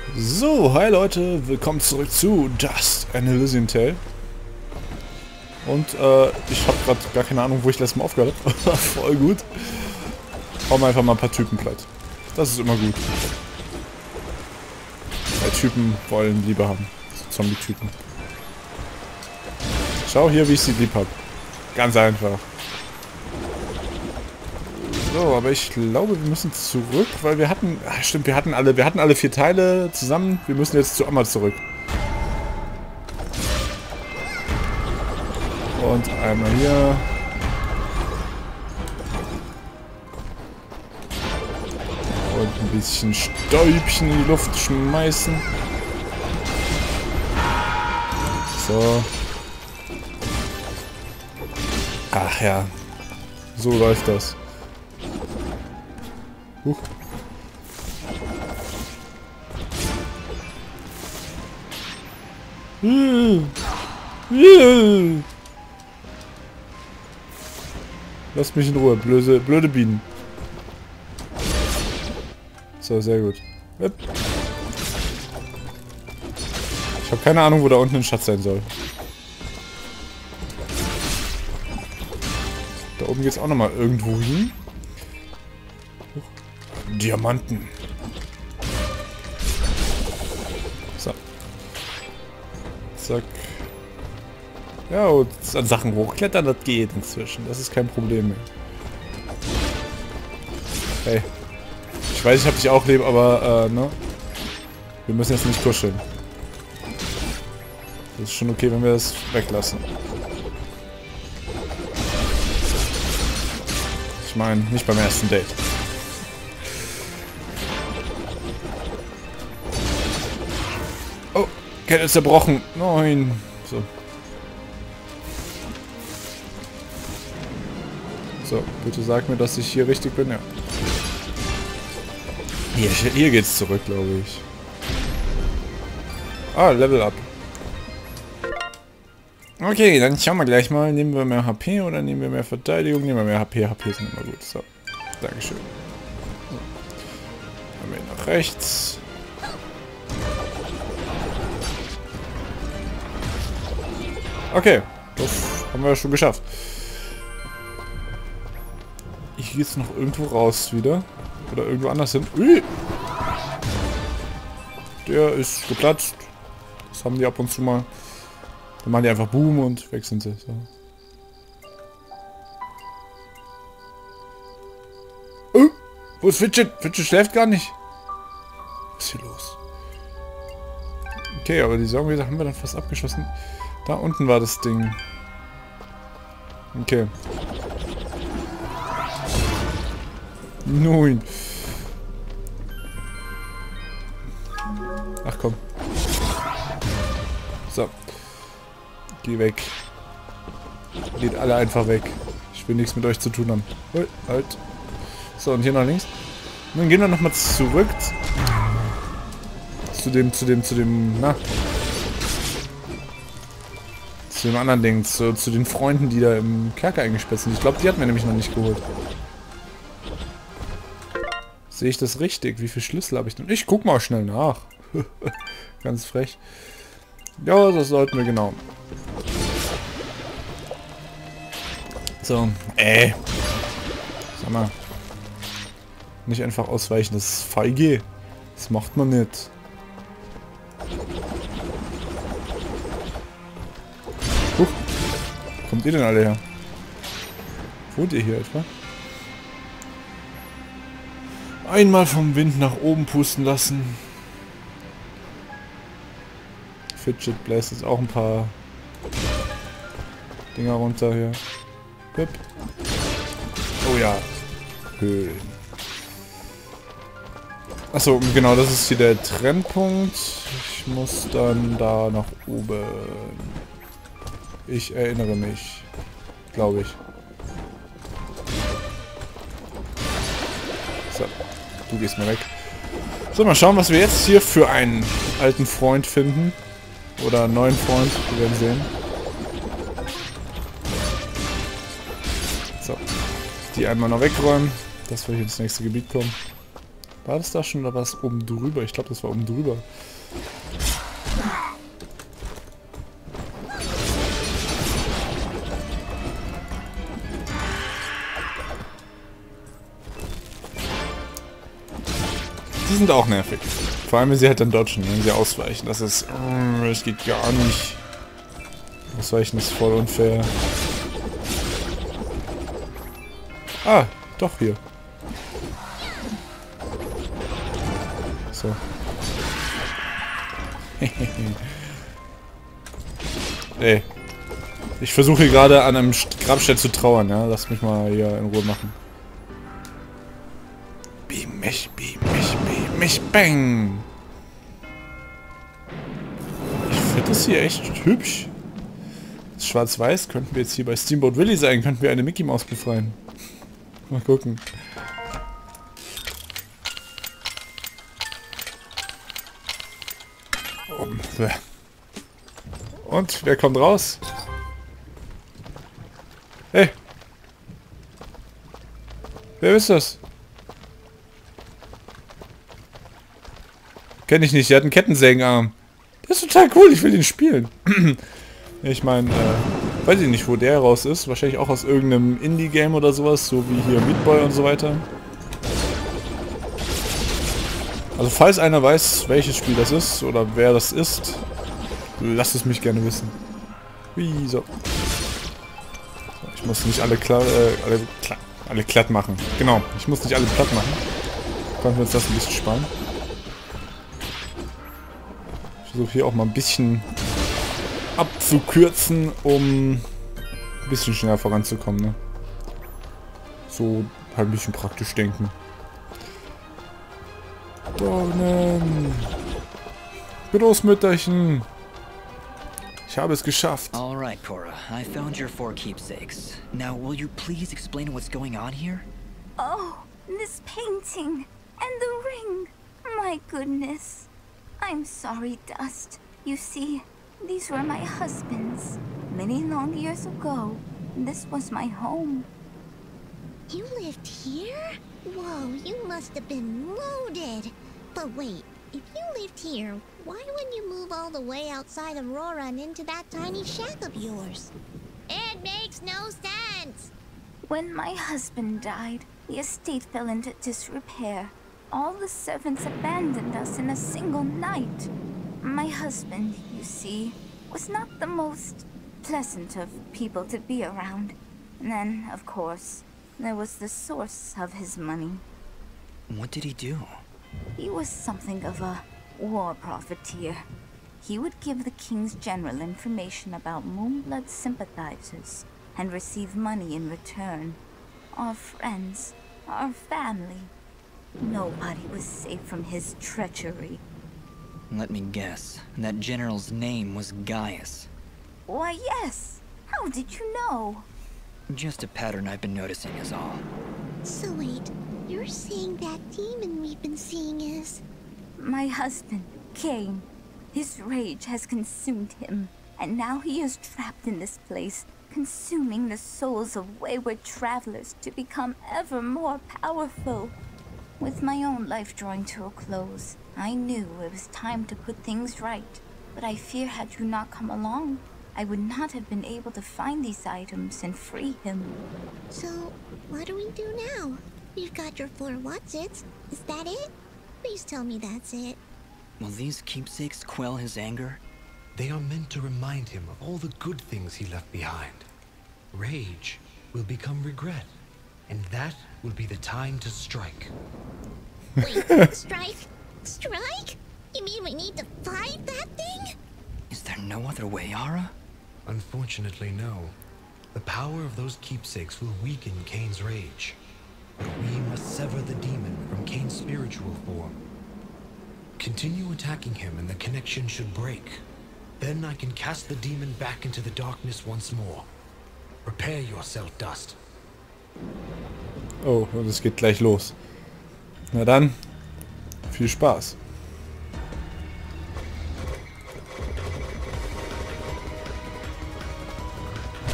So, hi Leute, willkommen zurück zu Dust: An Elysian Tale. Und ich habe gerade gar keine Ahnung, wo ich letztes Mal aufgehört habe. Voll gut. Hauen wir einfach mal ein paar Typen platt. Das ist immer gut. Weil Typen wollen Liebe haben. So Zombie-Typen. Schau hier, wie ich sie lieb habe. Ganz einfach. So, aber ich glaube, wir müssen zurück, weil wir hatten... Ach, stimmt, wir hatten alle 4 Teile zusammen. Wir müssen jetzt zu Amma zurück. Und einmal hier. Und ein bisschen Stäubchen in die Luft schmeißen. So. Ach ja. So läuft das. Huch. Lass mich in Ruhe, blöde Bienen. So, sehr gut. Ich habe keine Ahnung, wo da unten ein Schatz sein soll. Da oben geht's auch nochmal irgendwo hin. Diamanten. So. Zack. Ja, und an Sachen hochklettern, das geht inzwischen. Das ist kein Problem mehr. Hey. Ich weiß, ich hab dich auch lieb, aber, ne? Wir müssen jetzt nicht kuscheln. Das ist schon okay, wenn wir das weglassen. Ich meine, nicht beim ersten Date. Oh, Kette ist zerbrochen. Nein. So. So, bitte sag mir, dass ich hier richtig bin, ja. Hier geht's zurück, glaube ich. Ah, Level Up. Okay, dann schauen wir gleich mal. Nehmen wir mehr HP oder nehmen wir mehr Verteidigung? Nehmen wir mehr HP. HP sind immer gut. So, Dankeschön. So. Dann wir nach rechts. Okay, das haben wir schon geschafft. Ich gehe jetzt noch irgendwo raus wieder. Oder irgendwo anders hin. Ui! Der ist geplatzt. Das haben die ab und zu mal. Dann machen die einfach Boom und weg sind sie. So. Wo ist Fidget? Fidget schläft gar nicht. Was ist hier los? Okay, aber die Sorgenweser haben wir dann fast abgeschossen. Da unten war das Ding. Okay. Nein. Ach komm. So. Geh weg. Geht alle einfach weg. Ich will nichts mit euch zu tun haben. Halt. So, und hier nach links. Und dann gehen wir nochmal zurück. Zu dem, na. Zu dem anderen Ding. Zu den Freunden, die da im Kerker eingesperrt sind. Ich glaube, die hatten wir nämlich noch nicht geholt. Sehe ich das richtig? Wie viele Schlüssel habe ich denn? Ich guck mal schnell nach. Ganz frech. Ja, das sollten wir genau. So, sag mal. Nicht einfach ausweichen, das ist feige. Das macht man nicht. Huch. Kommt ihr denn alle her? Wohnt ihr hier etwa? Einmal vom Wind nach oben pusten lassen. Fidget bläst jetzt auch ein paar Dinger runter hier. Hüpp. Oh ja. Höhlen. Achso, genau, das ist hier der Trennpunkt. Ich muss dann da nach oben. Ich erinnere mich. Glaube ich. So. Du gehst mal weg. So, mal schauen, was wir jetzt hier für einen alten Freund finden. Oder einen neuen Freund. Wir werden sehen. So. Die einmal noch wegräumen, dass wir hier ins nächste Gebiet kommen. War das da schon oder war das oben drüber? Ich glaube, das war oben drüber. Die sind auch nervig. Vor allem, wenn sie halt dann dodgen, wenn sie ausweichen. Das ist... das geht gar nicht. Ausweichen ist voll unfair. Ah, doch hier. So. Ey. Ich versuche gerade an einem Grabstein zu trauern, ja. Lass mich mal hier in Ruhe machen. Beam mich, bang! Ich finde das hier echt hübsch. Das Schwarz-Weiß könnten wir jetzt hier bei Steamboat Willie sein. Könnten wir eine Mickey Maus befreien. Mal gucken. Und, wer kommt raus? Hey! Wer ist das? Kenn ich nicht, der hat einen Kettensägenarm. Der ist total cool, ich will den spielen. Ich meine, weiß ich nicht, wo der raus ist. Wahrscheinlich auch aus irgendeinem Indie-Game oder sowas, so wie hier Meat Boy und so weiter. Also falls einer weiß, welches Spiel das ist oder wer das ist, lasst es mich gerne wissen. Wieso? Ich muss nicht alle glatt machen. Genau, ich muss nicht alle platt machen. Können wir uns das ein bisschen sparen. Ich versuche hier auch mal ein bisschen abzukürzen, um ein bisschen schneller voranzukommen. Ne? So halt ein bisschen praktisch denken. Dornen! Großmütterchen! Ich habe es geschafft. All right, Cora. I found your 4 keepsakes. Now, will you please explain what's going on here? Oh, this painting and the ring. My goodness. I'm sorry, Dust. You see, these were my husband's. Many long years ago, this was my home. You lived here? Whoa, you must have been loaded. But wait, if you lived here, why wouldn't you move all the way outside Aurora and into that tiny shack of yours? It makes no sense! When my husband died, the estate fell into disrepair. All the servants abandoned us in a single night. My husband, you see, was not the most pleasant of people to be around. And then, of course, there was the source of his money. What did he do? He was something of a war profiteer. He would give the king's general information about Moonblood sympathizers and receive money in return. Our friends, our family. Nobody was safe from his treachery. Let me guess. That general's name was Gaius. Why, yes. How did you know? Just a pattern I've been noticing is all. So wait, you're saying that demon we've been seeing is... My husband, Cain. His rage has consumed him, and now he is trapped in this place, consuming the souls of wayward travelers to become ever more powerful. With my own life drawing to a close, I knew it was time to put things right. But I fear had you not come along, I would not have been able to find these items and free him. So, what do we do now? We've got your 4 what's-its. Is that it? Please tell me that's it. Will these keepsakes quell his anger? They are meant to remind him of all the good things he left behind. Rage will become regret, and that will be the time to strike. Wait, strike? Strike? You mean we need to fight that thing? Is there no other way, Ara? Unfortunately, no. The power of those keepsakes will weaken Cain's rage. But we must sever the demon from Cain's spiritual form. Continue attacking him and the connection should break. Then I can cast the demon back into the darkness once more. Prepare yourself, Dust. Oh, und es geht gleich los. Na dann, viel Spaß.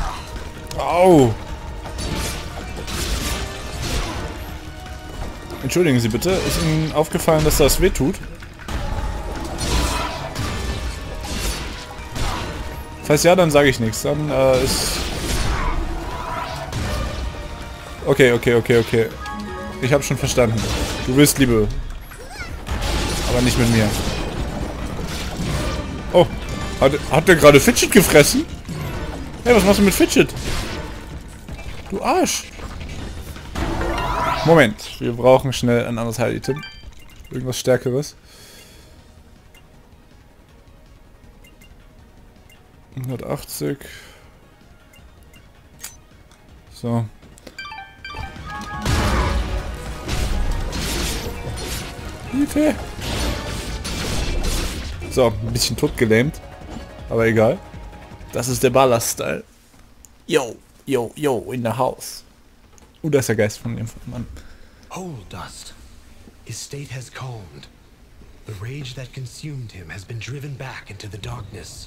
Au! Entschuldigen Sie bitte, ist Ihnen aufgefallen, dass das wehtut? Falls ja, dann sage ich nichts. Dann ist... Okay. Ich habe schon verstanden. Du willst Liebe. Aber nicht mit mir. Oh, hat der gerade Fidget gefressen? Hey, was machst du mit Fidget? Du Arsch. Moment, wir brauchen schnell ein anderes Heil-Item. Irgendwas Stärkeres. 180. So. Hilfe! So, ein bisschen totgelähmt. Aber egal. Das ist der Ballast-Style. Yo, in the house. Da ist der Geist von dem Mann. Hold, Dust. His state has calmed. The rage that consumed him has been driven back into the darkness.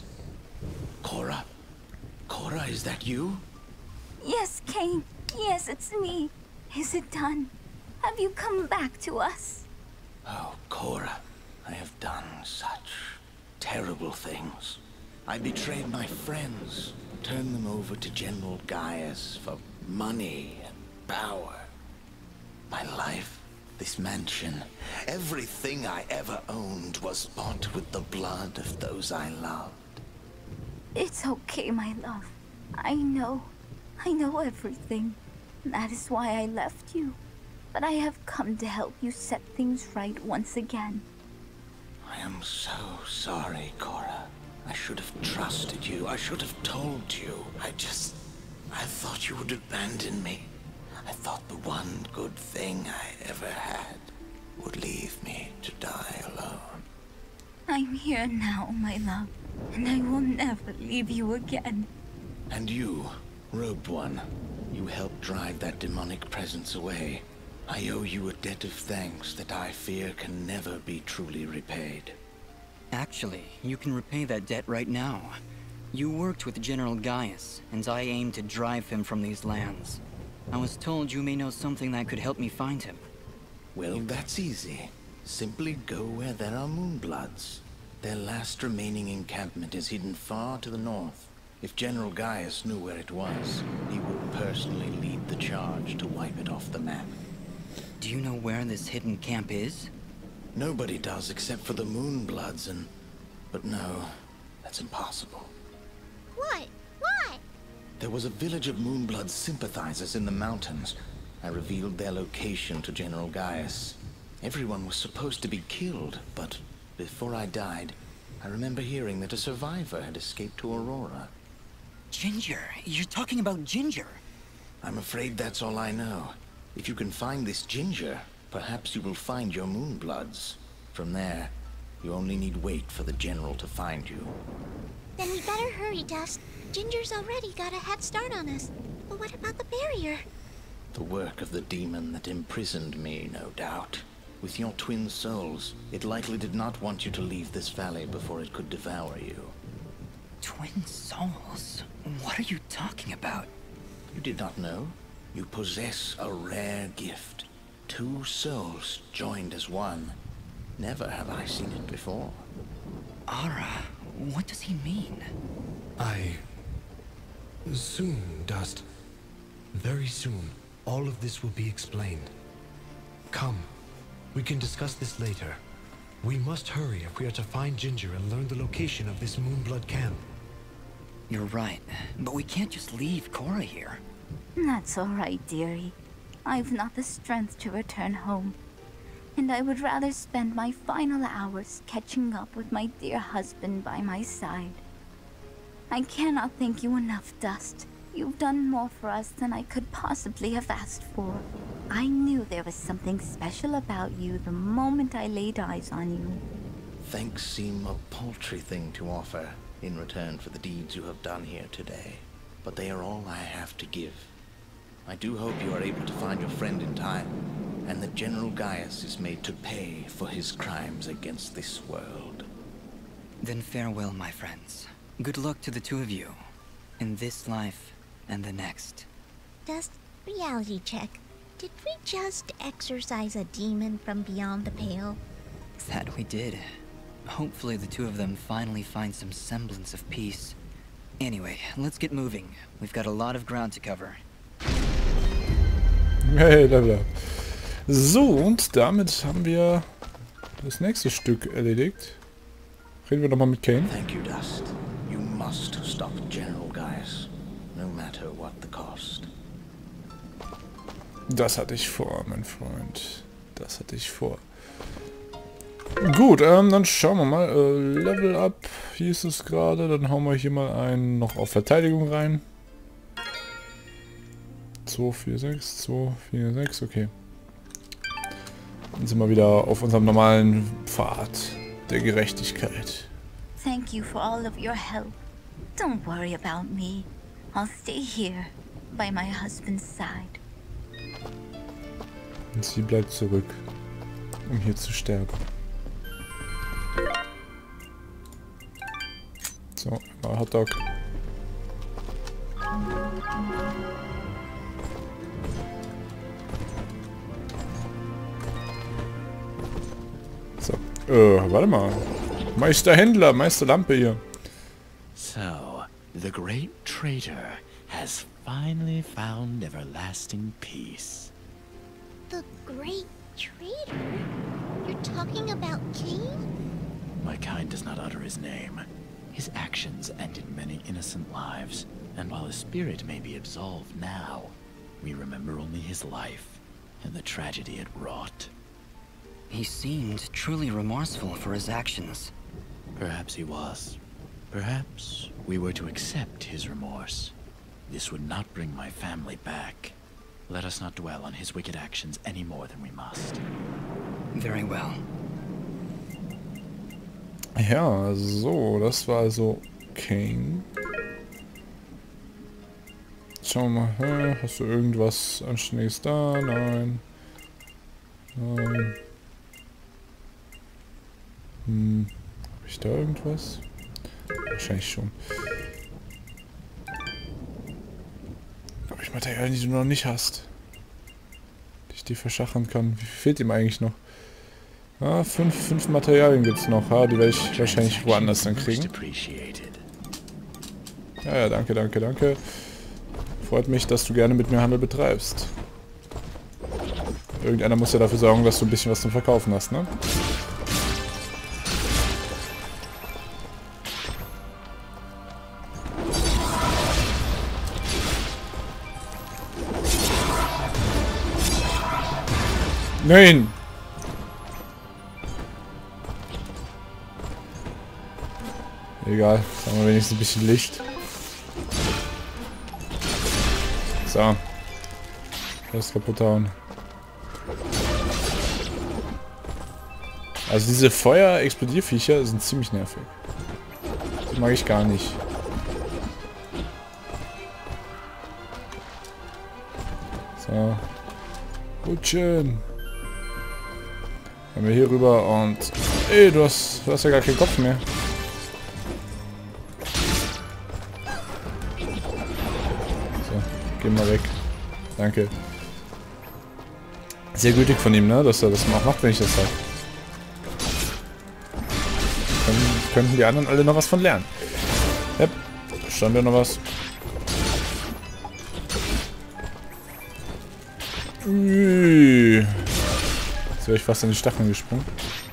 Cora? Cora, is that you? Yes, Cain. Yes, it's me. Is it done? Have you come back to us? Oh, Cora, I have done such terrible things. I betrayed my friends, turned them over to General Gaius for money and power. My life, this mansion, everything I ever owned was bought with the blood of those I loved. It's okay, my love. I know everything. That is why I left you. But I have come to help you set things right once again. I am so sorry, Cora. I should have trusted you. I should have told you. I thought you would abandon me. I thought the one good thing I ever had would leave me to die alone. I'm here now, my love, and I will never leave you again. And you, Robed One, you helped drive that demonic presence away. I owe you a debt of thanks that I fear can never be truly repaid. Actually, you can repay that debt right now. You worked with General Gaius, and I aim to drive him from these lands. I was told you may know something that could help me find him. Well, that's easy. Simply go where there are Moonbloods. Their last remaining encampment is hidden far to the north. If General Gaius knew where it was, he would personally lead the charge to wipe it off the map. Do you know where this hidden camp is? Nobody does except for the Moonbloods and... But no, that's impossible. What? What? There was a village of Moonblood sympathizers in the mountains. I revealed their location to General Gaius. Everyone was supposed to be killed, but before I died, I remember hearing that a survivor had escaped to Aurora. Ginger! You're talking about Ginger! I'm afraid that's all I know. If you can find this Ginger, perhaps you will find your Moonbloods. From there, you only need wait for the General to find you. Then we better hurry, Dust. Ginger's already got a head start on us. But what about the barrier? The work of the demon that imprisoned me, no doubt. With your twin souls, it likely did not want you to leave this valley before it could devour you. Twin souls? What are you talking about? You did not know? You possess a rare gift. Two souls joined as one. Never have I seen it before. Ara, what does he mean? Soon, Dust. Very soon, all of this will be explained. Come, we can discuss this later. We must hurry if we are to find Ginger and learn the location of this Moonblood camp. You're right, but we can't just leave Cora here. That's all right, dearie. I've not the strength to return home. And I would rather spend my final hours catching up with my dear husband by my side. I cannot thank you enough, Dust. You've done more for us than I could possibly have asked for. I knew there was something special about you the moment I laid eyes on you. Thanks seem a paltry thing to offer in return for the deeds you have done here today. But they are all I have to give. I do hope you are able to find your friend in time, and that General Gaius is made to pay for his crimes against this world. Then farewell, my friends. Good luck to the two of you, in this life and the next. Dust, reality check. Did we just exorcise a demon from beyond the pale? That we did. Hopefully the two of them finally find some semblance of peace. Anyway, let's get moving. We've got a lot of ground to cover. Hey, Level up. So, und damit haben wir das nächste Stück erledigt. Reden wir nochmal mit Kain. Thank you, Dust. You must stop General Gaius, no matter what the cost. Das hatte ich vor, mein Freund. Das hatte ich vor. Gut, dann schauen wir mal. Level up hieß es gerade. Dann hauen wir hier mal einen noch auf Verteidigung rein. 246, 246, okay. Dann sind wir wieder auf unserem normalen Pfad der Gerechtigkeit. Thank you for all of your help. Don't worry about me. I'll stay here, by my husband's side. Und sie bleibt zurück, um hier zu sterben. So, mal Hotdog. So, warte mal. Meister Händler, Meister Lampe hier. So, the great traitor has finally found everlasting peace. The Great Traitor? You're talking about Cain? My kind does not utter his name. His actions ended many innocent lives, and while his spirit may be absolved now, we remember only his life and the tragedy it wrought. He seemed truly remorseful for his actions. Perhaps he was. Perhaps we were to accept his remorse. This would not bring my family back. Let us not dwell on his wicked actions any more than we must. Very well. Ja, so, das war also Kain. Schauen wir mal, hast du irgendwas Anständiges da? Nein. Nein. Hab ich da irgendwas? Wahrscheinlich schon. Habe ich Materialien, die du noch nicht hast? Die ich dir verschachern kann. Wie viel fehlt ihm eigentlich noch? Ah, fünf Materialien gibt es noch. Ja, die werde ich wahrscheinlich woanders dann kriegen. Ja, danke, danke, danke. Freut mich, dass du gerne mit mir Handel betreibst. Irgendeiner muss ja dafür sorgen, dass du ein bisschen was zum Verkaufen hast, ne? Nein! Egal, jetzt haben wir wenigstens ein bisschen Licht. So. Das kaputt hauen. Also diese Feuer-Explodierviecher sind ziemlich nervig. Die mag ich gar nicht. So. Rutschen. Gehen wir hier rüber und... Ey, du hast ja gar keinen Kopf mehr. So, geh mal weg. Danke. Sehr gütig von ihm, ne? Dass er das auch macht, wenn ich das sage. Dann könnten die anderen alle noch was von lernen. Ja, stand ja noch was. Ui. Jetzt wäre ich fast an die Stacheln gesprungen.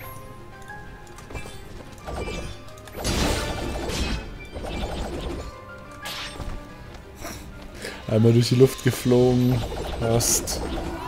Einmal durch die Luft geflogen. Fast.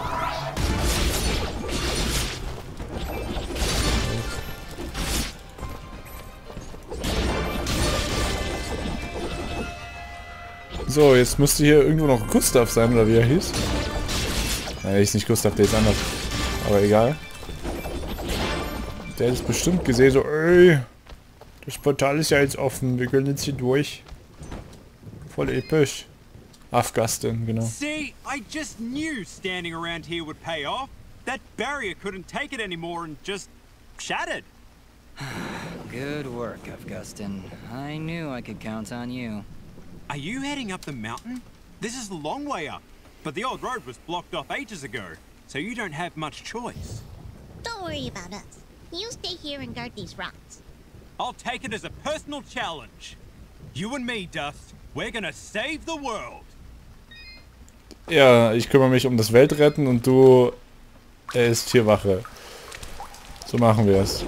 So, jetzt müsste hier irgendwo noch Gustav sein, oder wie er hieß. Nein, ist nicht Gustav, der ist anders. Aber egal. Der hat es bestimmt gesehen, so, ey, das Portal ist ja jetzt offen, wir können jetzt hier durch. Voll episch. Afghanistan, genau. See, I just knew standing around here would pay off. That barrier couldn't take it anymore and just shattered. Good work, Afghanistan. I knew I could count on you. Are you heading up the mountain? This is the long way up. But the old road was blocked off ages ago, so you don't have much choice. Don't worry about us. You stay here and guard these rocks. I'll take it as a personal challenge. You and me, Dust, we're gonna save the world. Ja, ich kümmere mich um das Weltretten und du ist Tierwache. So machen wir es.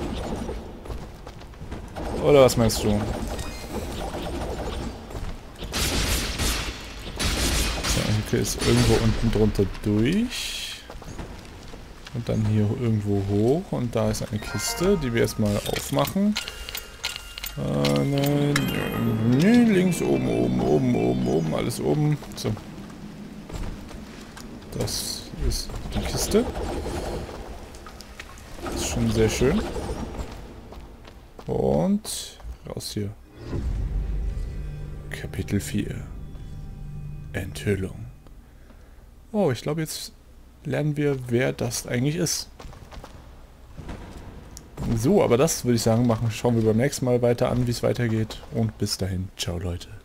Oder was meinst du? So, ist irgendwo unten drunter durch. Und dann hier irgendwo hoch. Und da ist eine Kiste, die wir erstmal aufmachen. Nein, links, oben, alles oben. So. Das ist die Kiste. Das ist schon sehr schön. Und raus hier. Kapitel 4. Enthüllung. Oh, ich glaube, jetzt lernen wir, wer das eigentlich ist. So, aber das würde ich sagen, schauen wir beim nächsten Mal weiter an, wie es weitergeht. Und bis dahin, ciao Leute.